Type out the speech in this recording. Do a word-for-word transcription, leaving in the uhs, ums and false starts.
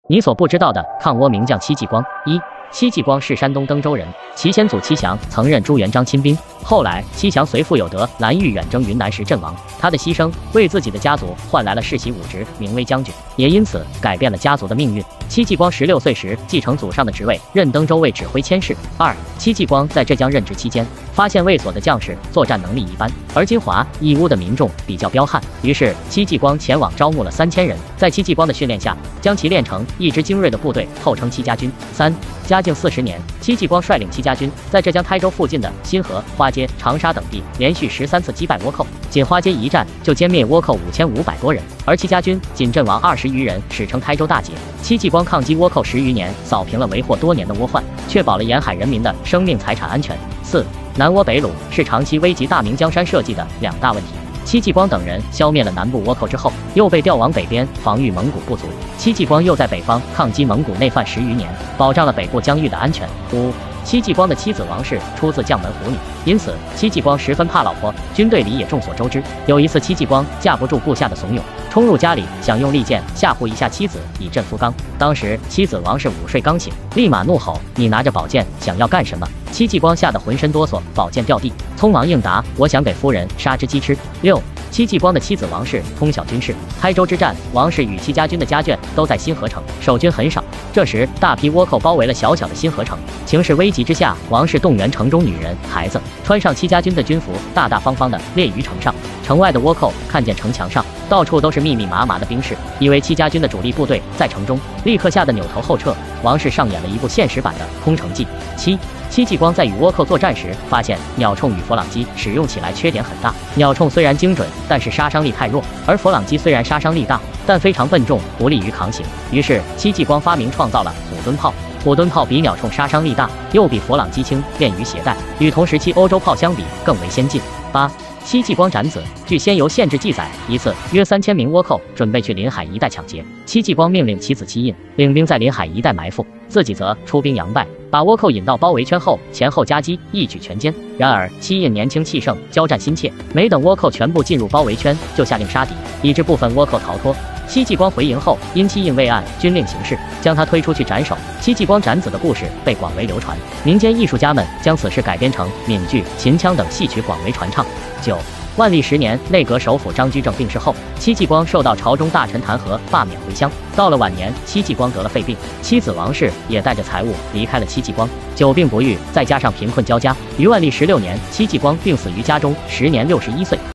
你所不知道的抗倭名将戚继光。一、戚继光是山东登州人，其先祖戚祥曾任朱元璋亲兵，后来戚祥随父有德蓝玉远征云南时阵亡。他的牺牲为自己的家族换来了世袭武职名威将军，也因此改变了家族的命运。戚继光十六岁时继承祖上的职位，任登州卫指挥佥事。二、戚继光在浙江任职期间，发现卫所的将士作战能力一般，而金华、义乌的民众比较彪悍，于是戚继光前往招募了三千人，在戚继光的训练下，将其练成一支精锐的部队，后称戚家军。三、嘉靖四十年，戚继光率领戚家军在浙江台州附近的新河、花街、长沙等地连续十三次击败倭寇，仅花街一战就歼灭倭寇五千五百多人，而戚家军仅阵亡二十余人，史称台州大捷。戚继光抗击倭寇十余年，扫平了为祸多年的倭患，确保了沿海人民的生命财产安全。四、南倭北虏是长期危及大明江山社稷的两大问题。戚继光等人消灭了南部倭寇之后，又被调往北边防御蒙古部族。戚继光又在北方抗击蒙古内犯十余年，保障了北部疆域的安全。五、戚继光的妻子王氏出自将门虎女，因此戚继光十分怕老婆，军队里也众所周知。有一次，戚继光架不住部下的怂恿，冲入家里，想用利剑吓唬一下妻子，以振夫纲。当时妻子王氏午睡刚醒，立马怒吼：“你拿着宝剑想要干什么？”戚继光吓得浑身哆嗦，宝剑掉地，匆忙应答：“我想给夫人杀只鸡吃。”六、戚继光的妻子王氏通晓军事，台州之战，王氏与戚家军的家眷都在新河城，守军很少。这时，大批倭寇包围了小小的新河城，情势危急之下，王氏动员城中女人、孩子，穿上戚家军的军服，大大方方地列于城上。城外的倭寇看见城墙上到处都是密密麻麻的兵士，以为戚家军的主力部队在城中，立刻吓得扭头后撤。王氏上演了一部现实版的空城计。七、戚继光在与倭寇作战时，发现鸟铳与佛朗机使用起来缺点很大。鸟铳虽然精准，但是杀伤力太弱；而佛朗机虽然杀伤力大，但非常笨重，不利于扛行。于是戚继光发明创造了虎蹲炮。虎蹲炮比鸟铳杀伤力大，又比佛朗机轻，便于携带，与同时期欧洲炮相比更为先进。八、戚继光斩子。据先由县志记载，一次约三千名倭寇准备去临海一带抢劫，戚继光命令其子戚印领兵在临海一带埋伏，自己则出兵佯败，把倭寇引到包围圈后，前后夹击，一举全歼。然而戚印年轻气盛，交战心切，没等倭寇全部进入包围圈，就下令杀敌，以致部分倭寇逃脱。戚继光回营后，因戚印未按军令行事，将他推出去斩首。戚继光斩子的故事被广为流传，民间艺术家们将此事改编成闽剧、秦腔等戏曲，广为传唱。九、万历十年，内阁首辅张居正病逝后，戚继光受到朝中大臣弹劾，罢免回乡。到了晚年，戚继光得了肺病，妻子王氏也带着财物离开了戚继光。久病不愈，再加上贫困交加，于万历十六年，戚继光病死于家中，时年六十一岁。